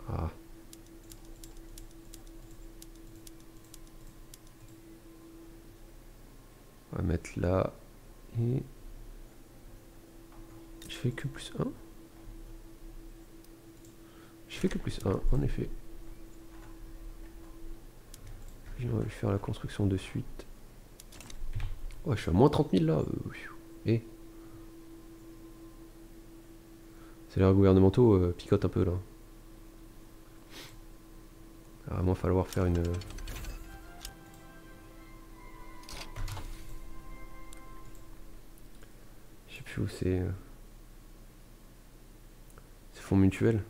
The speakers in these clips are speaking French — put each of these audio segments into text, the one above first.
Ah. On va mettre là. Et... je fais que plus 1. Je fais que plus 1, en effet. Puis on va lui faire la construction de suite. Oh, je suis à moins 30 000 là. Et c'est l'air gouvernementaux picotent un peu là. Il va vraiment falloir faire une... je sais plus où c'est. C'est fonds mutuels.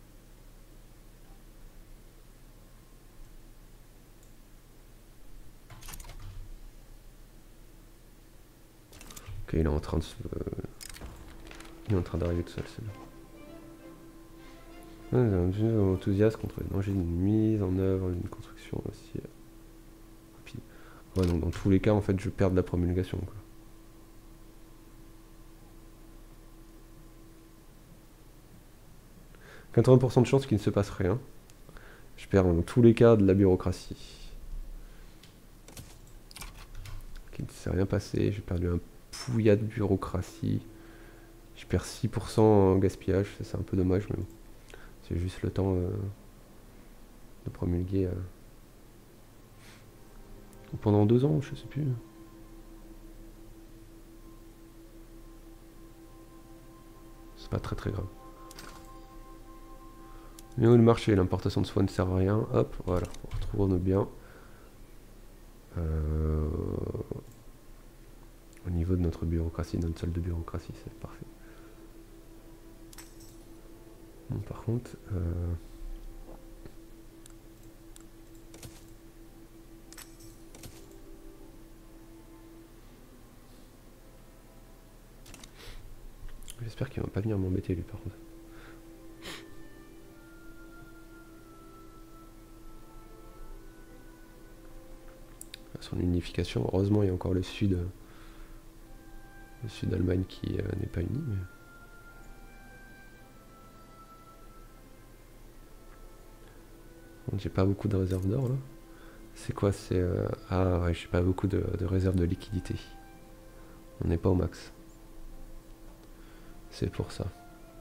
Ok, il est en train de se... il est en train d'arriver tout seul, c'est là. Un enthousiasme contre le danger d'une mise en œuvre d'une construction aussi rapide. Ouais, donc dans tous les cas, en fait, je perds de la promulgation, quoi. « 80% de chance qu'il ne se passe rien. Je perds dans tous les cas de la bureaucratie. Qu'il ne s'est rien passé. J'ai perdu un pouillat de bureaucratie. Je perds 6% en gaspillage. Ça, c'est un peu dommage, mais bon. C'est juste le temps de promulguer. Pendant 2 ans, je sais plus. C'est pas très grave. Mais où le marché, l'importation de soins ne sert à rien. Hop, voilà, on retrouve nos biens. Au niveau de notre bureaucratie, notre solde de bureaucratie, c'est parfait. Bon, par contre... j'espère qu'il va pas venir m'embêter lui par contre. Son unification, heureusement il y a encore le sud d'Allemagne qui n'est pas uni. Mais... j'ai pas beaucoup de réserves d'or là. C'est quoi? C'est ah ouais, j'ai pas beaucoup de réserves de liquidité. On n'est pas au max. C'est pour ça.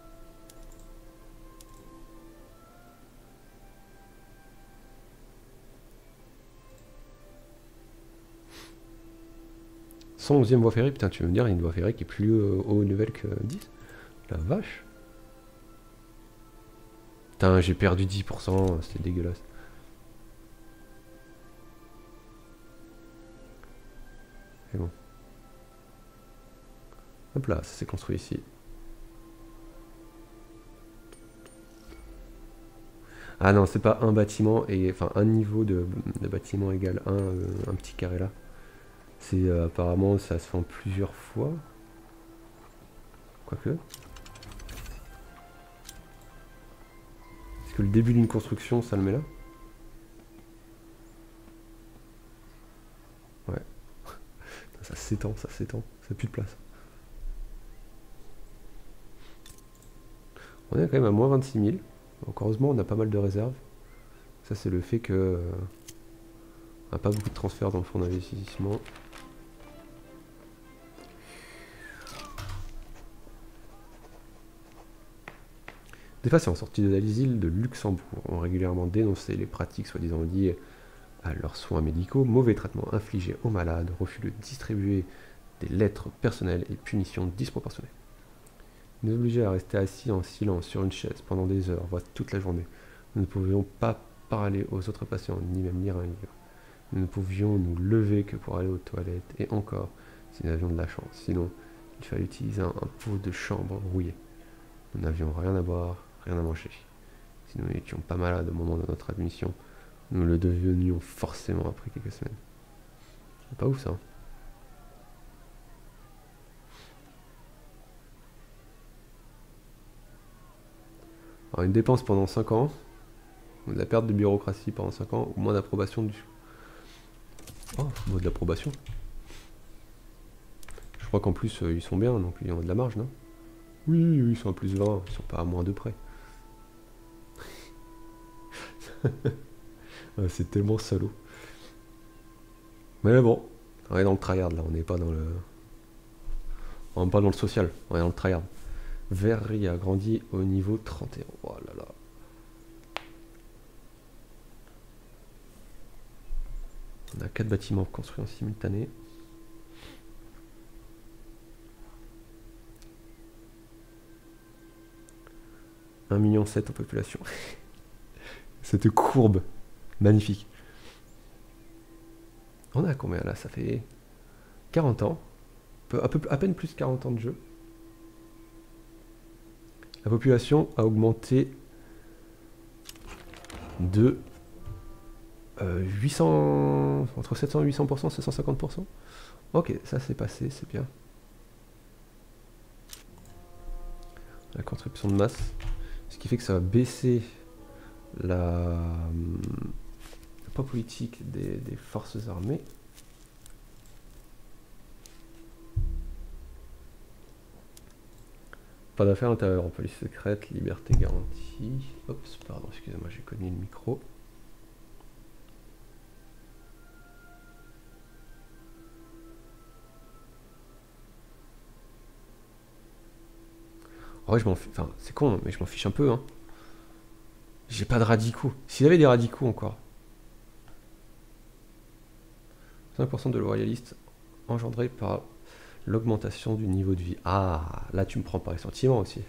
Sans 11e voie ferrée, putain, tu veux me dire, il y a une voie ferrée qui est plus haut level que 10? La vache. Putain, j'ai perdu 10%, c'était dégueulasse. C'est bon. Hop là, ça s'est construit ici. Ah non, c'est pas un bâtiment, et enfin un niveau de bâtiment égale un petit carré là. C'est apparemment ça se fait en plusieurs fois. Quoique. Est-ce que le début d'une construction, ça le met là? Ouais. Ça s'étend, ça s'étend. Ça n'a plus de place. On est quand même à moins 26 000. Donc heureusement, on a pas mal de réserves. Ça, c'est le fait que... on n'a pas beaucoup de transferts dans le fonds d'investissement. Des patients sortis de l'asile de Luxembourg ont régulièrement dénoncé les pratiques soi-disant liées à leurs soins médicaux, mauvais traitements infligés aux malades, refus de distribuer des lettres personnelles et punitions disproportionnées. Nous obligeaient à rester assis en silence sur une chaise pendant des heures, voire toute la journée. Nous ne pouvions pas parler aux autres patients, ni même lire un livre. Nous ne pouvions nous lever que pour aller aux toilettes, et encore, si nous avions de la chance. Sinon, il fallait utiliser un pot de chambre rouillé. Nous n'avions rien à boire, rien à manger. Si nous n'étions pas malades au moment de notre admission, nous le devenions forcément après quelques semaines. C'est pas ouf ça. Alors une dépense pendant 5 ans, de la perte de bureaucratie pendant 5 ans, ou moins d'approbation du... oh, mot de l'approbation. Je crois qu'en plus ils sont bien, donc ils ont de la marge, non? Oui, ils sont à plus 20, ils sont pas à moins de près. C'est tellement salaud. Mais bon, on est dans le tryhard là, on n'est pas dans le... On n'est pas dans le social, on est dans le tryhard. Verrerie a grandi au niveau 31. Oh là là. On a 4 bâtiments construits en simultané. « 1,7 million en population. » Cette courbe, magnifique. On a combien là? Ça fait 40 ans. À peine plus de 40 ans de jeu. La population a augmenté de 800, entre 700 et 800%, 750%. Ok, ça c'est passé, c'est bien. La contribution de masse. Ce qui fait que ça va baisser la poids politique des forces armées. Pas d'affaires intérieures en police secrète, liberté garantie. Oups, pardon, excusez-moi, j'ai cogné le micro. En vrai, je m'en fiche. Enfin, c'est con, mais je m'en fiche un peu, hein. J'ai pas de radicaux. S'il y avait des radicaux encore. 5% de loyalistes engendrés par l'augmentation du niveau de vie. Ah, là tu me prends par les sentiments aussi.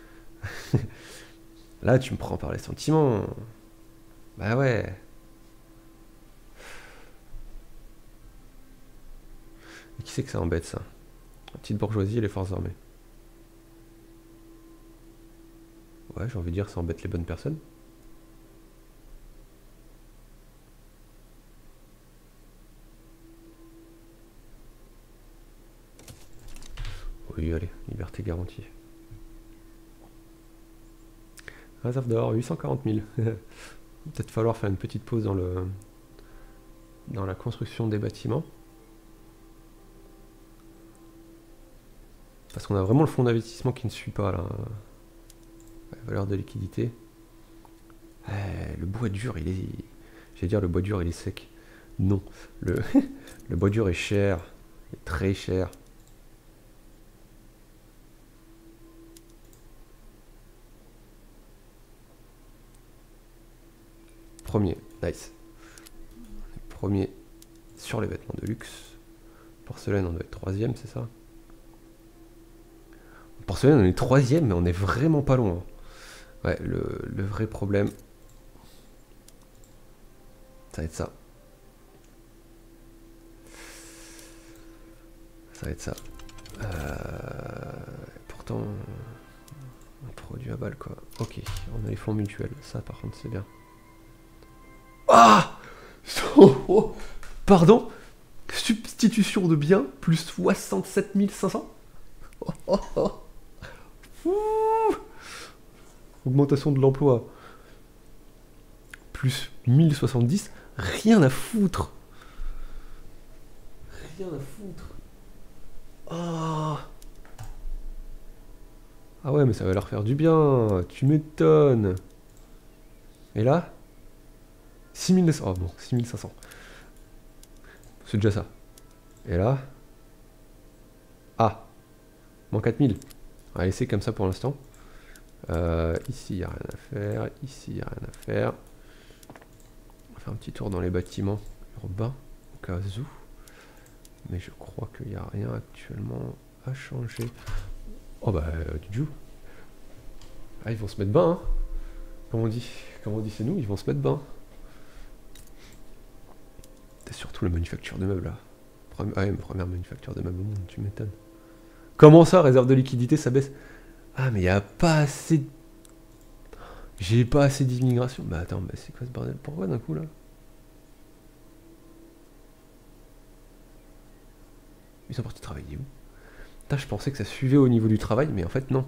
Là tu me prends par les sentiments. Bah ouais. Et qui c'est que ça embête ça? La petite bourgeoisie et les forces armées. Ouais, j'ai envie de dire ça embête les bonnes personnes. Oui, allez, liberté garantie. Réserve d'or, 840 000. Peut-être falloir faire une petite pause dans la construction des bâtiments. Parce qu'on a vraiment le fonds d'investissement qui ne suit pas là. Ouais, valeur de liquidité. Le bois dur, il est... J'allais dire le bois dur, il est sec. Non. Le bois dur est cher. Il est très cher. Premier, nice. Premier sur les vêtements de luxe. Porcelaine, on doit être troisième, c'est ça? Porcelaine, on est troisième, mais on est vraiment pas loin. Ouais, le vrai problème, ça va être ça. Ça va être ça. Pourtant, un produit à balle, quoi. Ok, on a les fonds mutuels. Ça, par contre, c'est bien. Ah oh, pardon? Substitution de biens, plus 67 500. Oh, oh, oh. Augmentation de l'emploi, plus 1070. Rien à foutre. Rien à foutre. Oh. Ah ouais, mais ça va leur faire du bien. Tu m'étonnes. Et là 6900. Oh bon, 6500. C'est déjà ça. Et là ah, moins 4000. On va laisser comme ça pour l'instant. Ici, il n'y a rien à faire. Ici, il n'y a rien à faire. On va faire un petit tour dans les bâtiments urbains, au cas où. Mais je crois qu'il n'y a rien actuellement à changer. Oh bah, du coup. Ah, ils vont se mettre bain, hein. Comme on dit c'est nous, ils vont se mettre bain. C'est surtout la manufacture de meubles, là. Ah ouais, première manufacture de meubles au monde, tu m'étonnes. Comment ça, réserve de liquidité, ça baisse? Ah, mais il n'y a pas assez... J'ai pas assez d'immigration. Bah attends, bah c'est quoi ce bordel? Pourquoi d'un coup, là? Ils sont partis travailler où? Putain, je pensais que ça suivait au niveau du travail, mais en fait, non.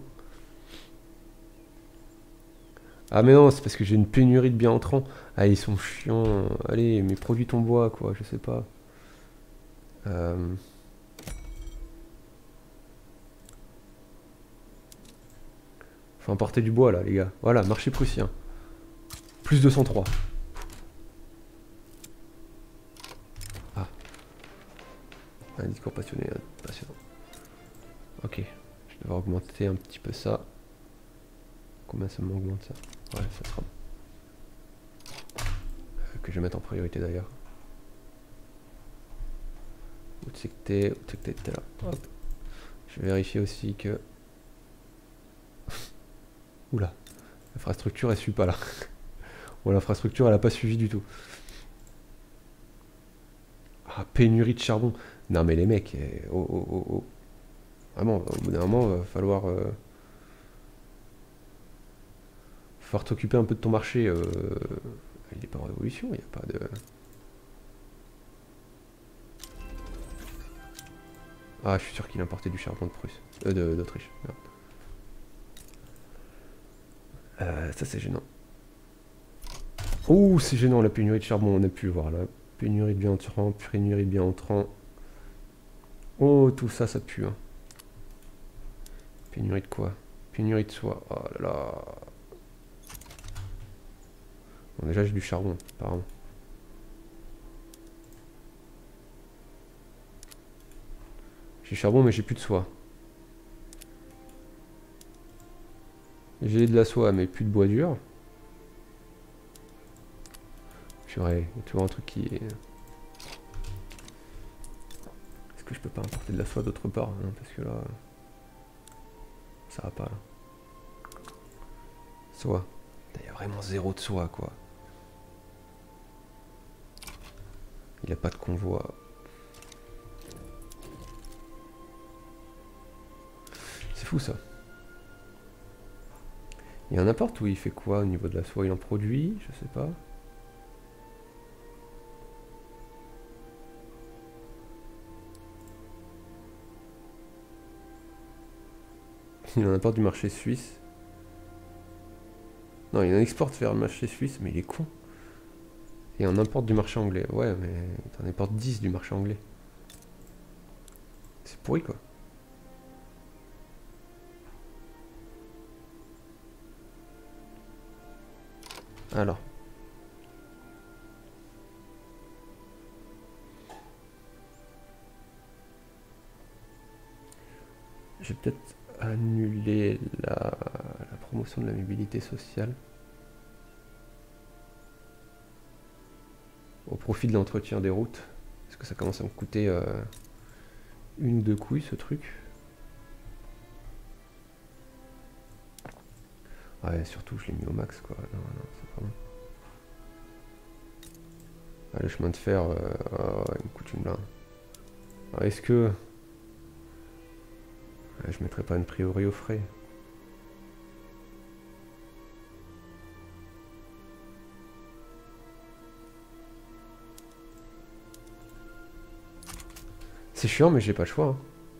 Ah mais non, c'est parce que j'ai une pénurie de biens entrants. Ah, ils sont chiants. Allez, mais produis ton bois, quoi, je sais pas. Faut importer du bois, là, les gars. Voilà, marché prussien. Plus 203. Un discours passionné, passionnant. Ok, je devrais augmenter un petit peu ça. Combien ça m'augmente ça? Ouais, ça sera bon. Que je vais mettre en priorité d'ailleurs. Où c'est que t'es? Où c'est que t'es là? Hop. Je vais vérifier aussi que... Oula, l'infrastructure elle suit pas là. Bon, l'infrastructure elle a pas suivi du tout. Ah, pénurie de charbon. Non mais les mecs, oh, oh, oh, oh. Vraiment, au bout d'un moment, va falloir t'occuper un peu de ton marché. Il est pas en révolution, il n'y a pas de... Ah, je suis sûr qu'il importait du charbon de Prusse. D'Autriche. Ça c'est gênant. Oh, c'est gênant la pénurie de charbon, on a pu le voir là. Pénurie de bien entrant, pénurie de bien entrant. Oh, tout ça, ça pue. Hein. Pénurie de quoi? Pénurie de soie. Oh là là. Bon, déjà, j'ai du charbon, apparemment. J'ai du charbon, mais j'ai plus de soie. J'ai de la soie, mais plus de bois dur. Purée, il y a toujours un truc qui est... Est-ce que je peux pas importer de la soie d'autre part hein, parce que là... Ça va pas, là. Soie. Il y a vraiment zéro de soie, quoi. Il a pas de convoi. C'est fou, ça. Il y a un apport où il fait quoi au niveau de la soie? Il en produit? Je sais pas. Il en importe du marché suisse. Non, il en exporte vers le marché suisse, mais il est con. Et on importe du marché anglais. Ouais, mais t'en importes 10 du marché anglais. C'est pourri, quoi. Alors. Je vais peut-être annuler la promotion de la mobilité sociale. Au profit de l'entretien des routes. Parce que ça commence à me coûter une ou deux couilles, ce truc. Ouais, surtout, je l'ai mis au max, quoi. Non, non, c'est pas bon. Ah, le chemin de fer, oh, il me coûte une blinde. Alors, est-ce que... Ouais, je mettrai pas une priori au frais. C'est chiant, mais j'ai pas le choix. Hein.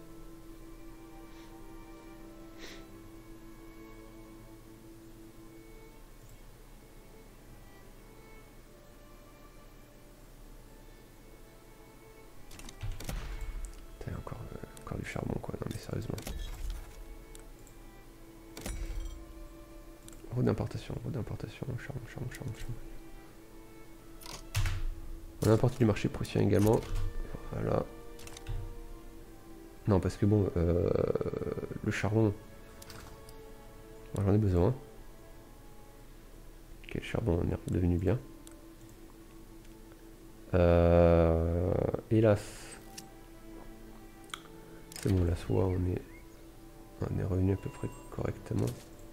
Putain, encore du charbon, quoi. Non, mais sérieusement. Route d'importation, charbon, charbon. On importe du marché prussien également. Voilà. Non, parce que bon, le charbon, moi, j'en ai besoin. Ok, le charbon est devenu bien. Hélas. C'est bon, la soie, on est revenu à peu près correctement.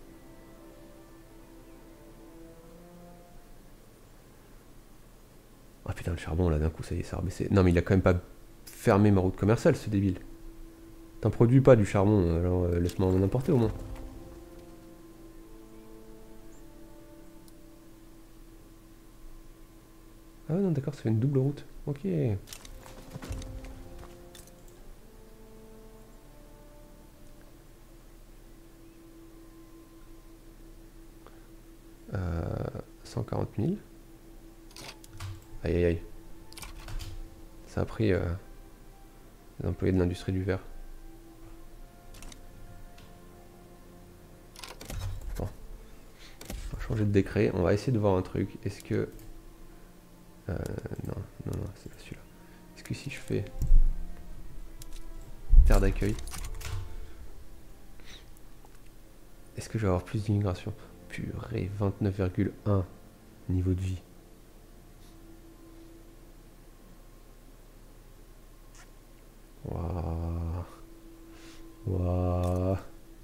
Ah putain, le charbon, là, d'un coup, ça y est, ça a rebaissé. Non, mais il a quand même pas fermé ma route commerciale, ce débile. T'en produis pas du charbon, alors laisse-moi en importer au moins. Ah non, d'accord, ça fait une double route. Ok. Euh, 140 000. Aïe aïe aïe. Ça a pris les employés de l'industrie du verre. Bon. On va changer de décret. On va essayer de voir un truc. Est-ce que... non, c'est pas celui-là. Est-ce que si je fais terre d'accueil. Est-ce que je vais avoir plus d'immigration? Purée, 29,1 niveau de vie. Waouh. Waouh.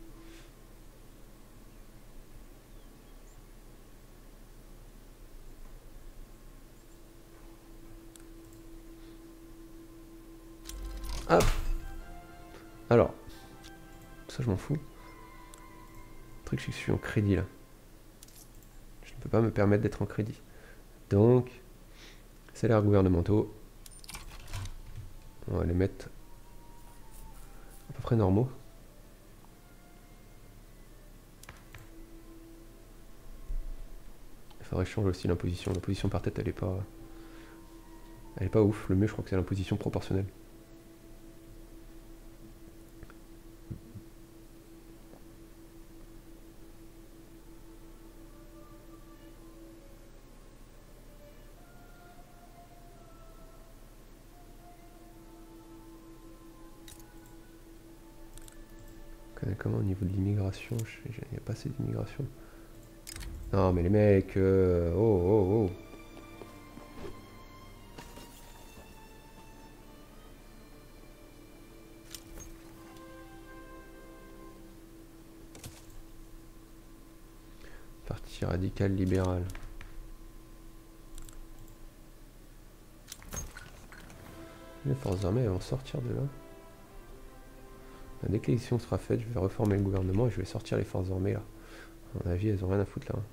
Hop. Alors, ça je m'en fous. Le truc c'est que je suis en crédit là. Je ne peux pas me permettre d'être en crédit. Donc, salaires gouvernementaux. On va les mettre à peu près normaux. Il faudrait changer aussi l'imposition. L'imposition par tête elle est pas ouf. Le mieux je crois que c'est l'imposition proportionnelle. Comment au niveau de l'immigration? Il n'y a pas assez d'immigration. Non mais les mecs, oh oh oh. Parti radical libéral. Les forces armées vont sortir de là. Dès que l'élection sera faite, je vais reformer le gouvernement et je vais sortir les forces armées là. À mon avis, elles ont rien à foutre là.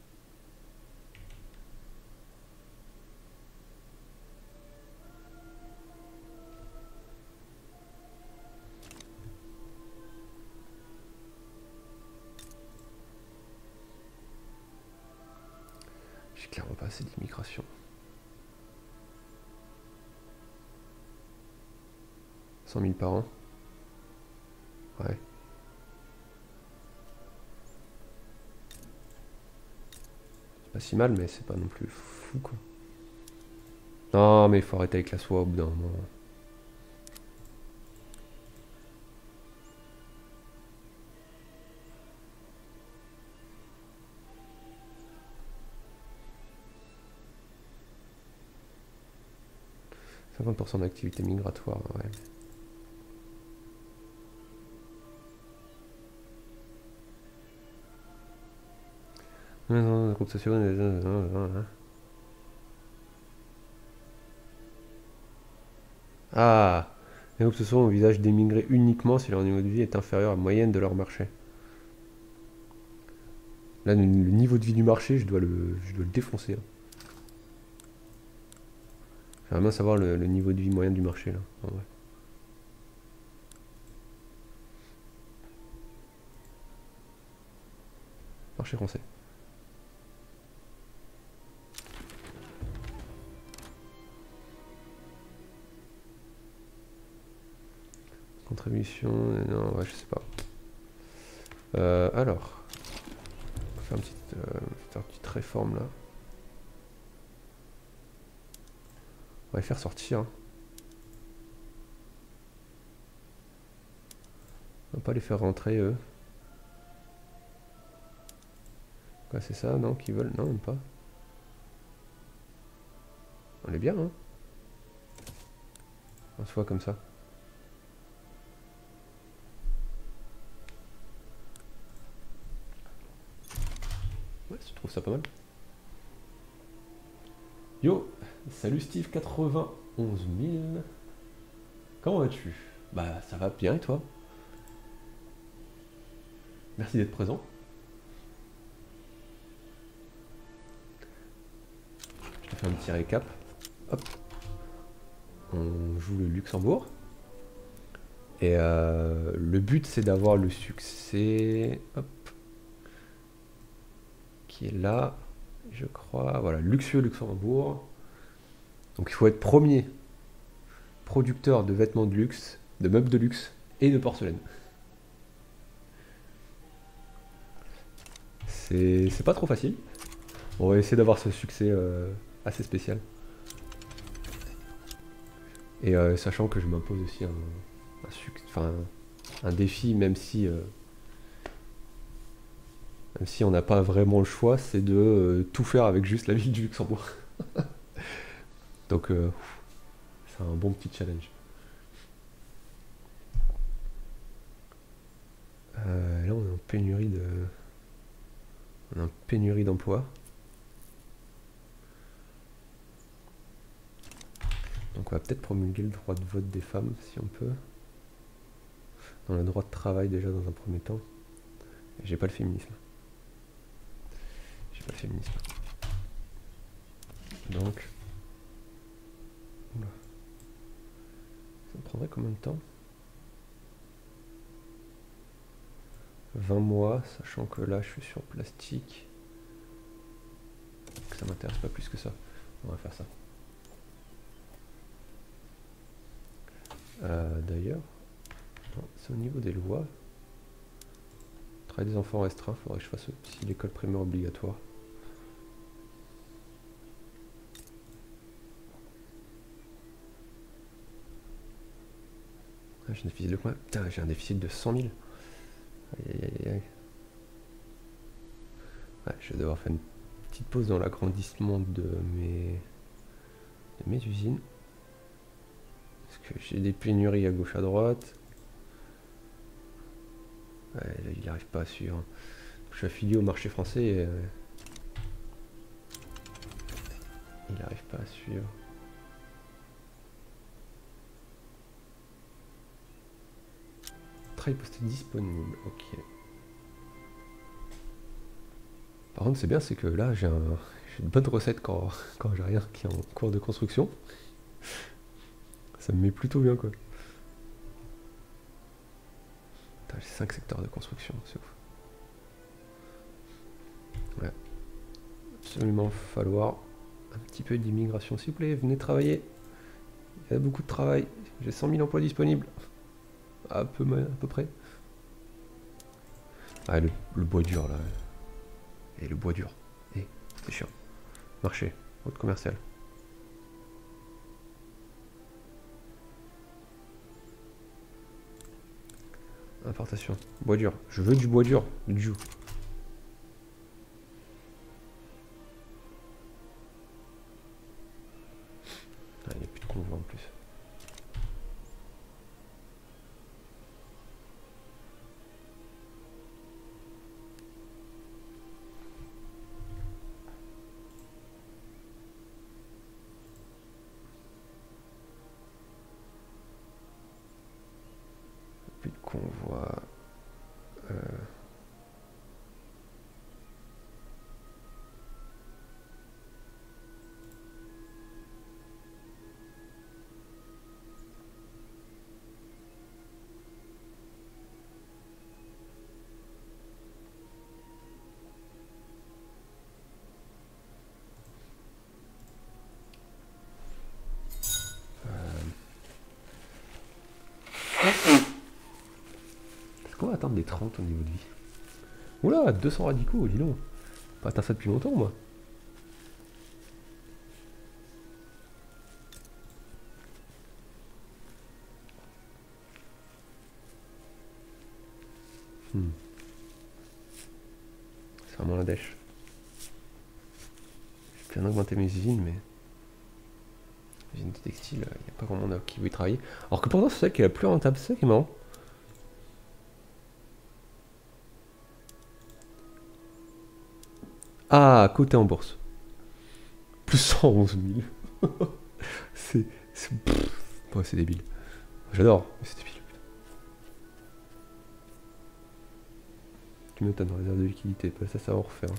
J'ai clairement pas assez d'immigration. 100 000 par an. Ouais. C'est pas si mal, mais c'est pas non plus fou quoi. Non, mais il faut arrêter avec la soie au bout d'un moment. « 50% d'activité migratoire, ouais. » Groupes sociaux. Ah, les groupes sociaux envisagent d'émigrer uniquement si leur niveau de vie est inférieur à la moyenne de leur marché. Là, le niveau de vie du marché, je dois le défoncer. Hein. J'aimerais bien savoir le niveau de vie moyen du marché là. En vrai. Marché français. Contribution, non, ouais, je sais pas. Alors, on va faire une petite réforme là. On va les faire sortir. On va pas les faire rentrer eux. Quoi, c'est ça? Non, qu'ils veulent? Non, même pas. On est bien, hein? On se voit comme ça. Ouais, je trouve ça pas mal. Yo, salut Steve, 91 000. Comment vas-tu? Bah, ça va bien et toi? Merci d'être présent. Je te fais un petit récap. Hop. On joue le Luxembourg. Et le but c'est d'avoir le succès. Hop. Qui est là, je crois. Voilà, luxueux Luxembourg. Donc il faut être premier producteur de vêtements de luxe, de meubles de luxe et de porcelaine. C'est pas trop facile. On va essayer d'avoir ce succès assez spécial. Et sachant que je m'impose aussi enfin, un défi, même si on n'a pas vraiment le choix, c'est de tout faire avec juste la ville du Luxembourg. Donc c'est un bon petit challenge. Là on est en pénurie d'emploi. Donc on va peut-être promulguer le droit de vote des femmes si on peut. On a le droit de travail déjà dans un premier temps. J'ai pas le féminisme. Donc. Oula. Ça me prendrait combien de temps? 20 mois, sachant que là je suis sur plastique. Ça m'intéresse pas plus que ça. On va faire ça. D'ailleurs, c'est au niveau des lois. Travail des enfants restreint, faudrait que je fasse aussi l'école primaire obligatoire. J'ai un déficit de quoi? Putain, j'ai un déficit de 100 000. Aïe, aïe, aïe. Ouais, je vais devoir faire une petite pause dans l'agrandissement de mes usines. Parce que j'ai des pénuries à gauche à droite. Ouais, là, il n'arrive pas à suivre. Je suis affilié au marché français et il n'arrive pas à suivre. Travail posté disponible, ok. Par contre, c'est bien, c'est que là, j'ai une bonne recette quand j'ai rien qui est en cours de construction. Ça me met plutôt bien, quoi. J'ai 5 secteurs de construction, c'est ouf. Ouais. Absolument falloir un petit peu d'immigration, s'il vous plaît, venez travailler. Il y a beaucoup de travail. J'ai 100 000 emplois disponibles. À peu près. Ah, le bois dur, là. Et le bois dur. Et c'est chiant. Marché, route commerciale. Importation. Bois dur. Je veux du bois dur. Du. Ah, il n'y a plus de convoi en plus. Plus de convoi. Est-ce qu'on va atteindre les 30 au niveau de vie? Oula, 200 radicaux, dis donc. Pas atteint ça depuis longtemps, moi. C'est vraiment la dèche. J'ai bien augmenté mes usines, mais... Usine de textile, il n'y a pas grand monde qui veut y travailler. Alors que pourtant, c'est ça qui est la plus rentable, c'est ça qui est marrant. Ah, coté en bourse. Plus 111 000. C'est débile. J'adore, mais c'est débile. Tu m'étonnes, réserve de liquidité. Ça va en refaire.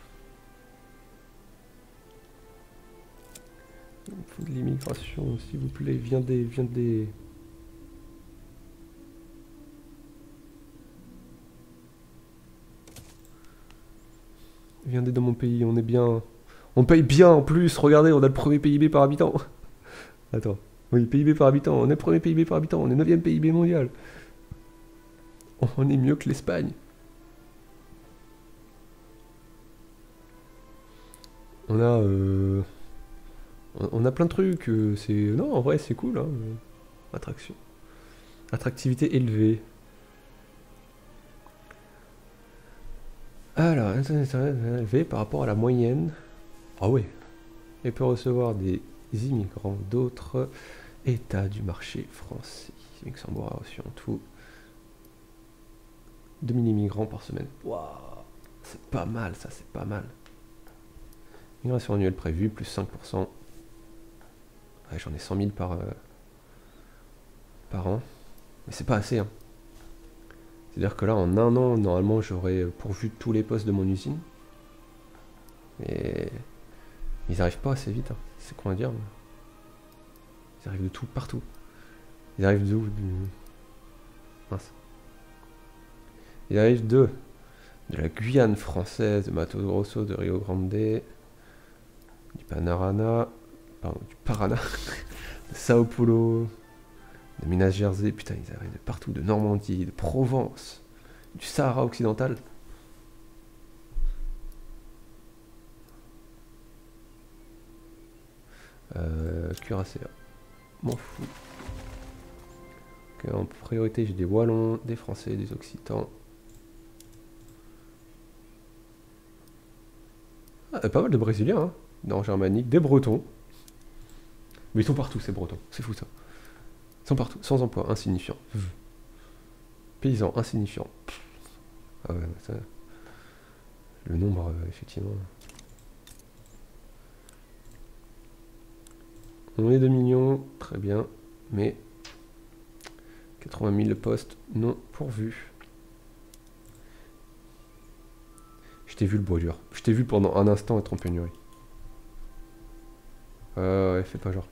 Il me faut de l'immigration, s'il vous plaît. Viendez. Viendez dans mon pays, on est bien. On paye bien en plus, regardez, on a le premier PIB par habitant. Attends, oui, PIB par habitant, on est le premier PIB par habitant, on est 9ème PIB mondial. On est mieux que l'Espagne. On a plein de trucs, c'est... Non, en vrai, c'est cool, hein. Attraction. Attractivité élevée. Alors, Internet élevé par rapport à la moyenne. Ah oui. Et peut recevoir des immigrants d'autres États du marché français. Luxembourg a reçu en tout 2000 immigrants par semaine. Waouh, c'est pas mal ça, c'est pas mal. Migration annuelle prévue, plus 5%. Ouais, j'en ai 100 000 par an. Mais c'est pas assez. Hein. C'est-à-dire que là, en un an, normalement, j'aurais pourvu tous les postes de mon usine. Et ils arrivent pas assez vite. Hein. C'est quoi à dire. Ils arrivent de tout, partout. Ils arrivent d'où Mince. Ils arrivent de la Guyane française, de Mato Grosso, de Rio Grande, du Paraná, de Sao Paulo, de Minas Gerais, putain, ils arrivent de partout, de Normandie, de Provence, du Sahara occidental. Cuirassé, m'en fous. Okay, en priorité, j'ai des Wallons, des Français, des Occitans. Ah, pas mal de Brésiliens, hein, dans Germanique, des Bretons. Mais ils sont partout, ces Bretons, c'est fou ça. Ils sont partout, sans emploi, insignifiant. Paysans, insignifiant. Ah ouais, ça... Le nombre, effectivement. On est 2 millions, très bien, mais 80 000 postes non pourvus. Je t'ai vu le beau dur. Je t'ai vu pendant un instant être en pénurie. Ouais, fais pas genre.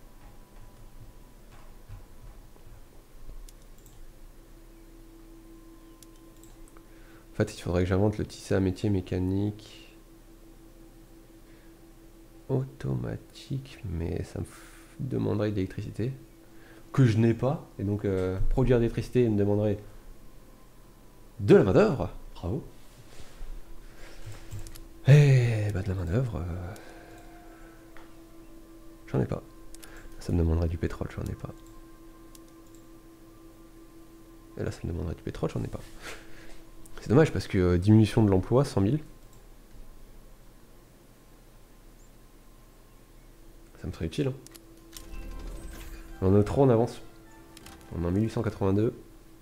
En fait, il faudrait que j'invente le tissé à métier mécanique. Automatique, mais ça me demanderait de l'électricité. Que je n'ai pas. Et donc, produire de l'électricité me demanderait de la main-d'œuvre. Bravo. Et bah, de la main-d'œuvre. J'en ai pas. Ça me demanderait du pétrole, j'en ai pas. Et là, ça me demanderait du pétrole, j'en ai pas. C'est dommage parce que diminution de l'emploi, 100 000. Ça me serait utile. Hein. On est trop en avance. On est en 1882.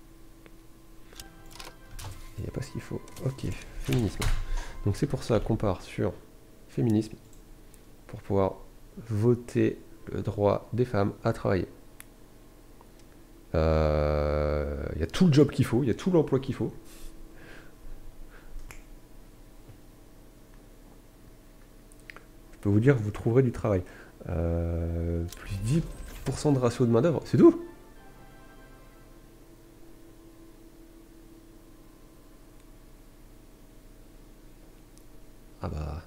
Il n'y a pas ce qu'il faut. Ok, féminisme. Donc c'est pour ça qu'on part sur féminisme. Pour pouvoir voter le droit des femmes à travailler. Il y a tout le job qu'il faut, il y a tout l'emploi qu'il faut. Je peux vous dire que vous trouverez du travail. Plus 10% de ratio de main d'œuvre, c'est tout. Ah bah...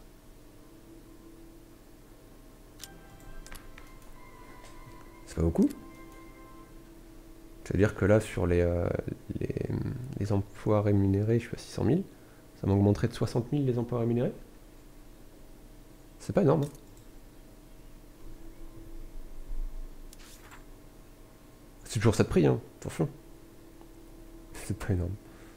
C'est pas beaucoup. C'est-à-dire que là, sur les emplois rémunérés, je suis à 600 000. Ça m'augmenterait de 60 000 les emplois rémunérés. C'est pas énorme. Hein. C'est toujours ça de prix, hein. Attention. C'est pas énorme.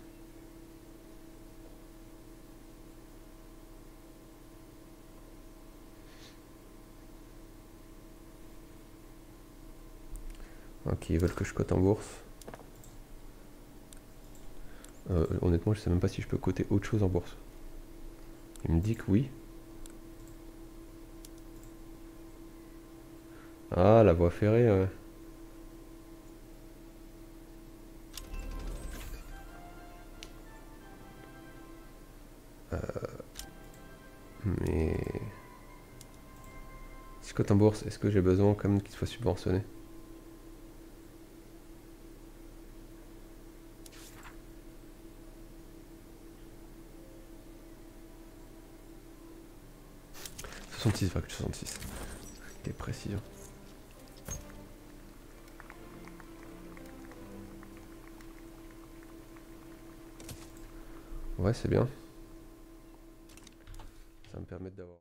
Ok, ils veulent que je cote en bourse. Honnêtement, je sais même pas si je peux coter autre chose en bourse. Il me dit que oui. Ah, la voie ferrée, ouais. Mais... Si je cote en bourse, est-ce que j'ai besoin quand même qu'il soit subventionné? « 66,66. Quelle précision. Ouais, c'est bien. Ça me permet d'avoir...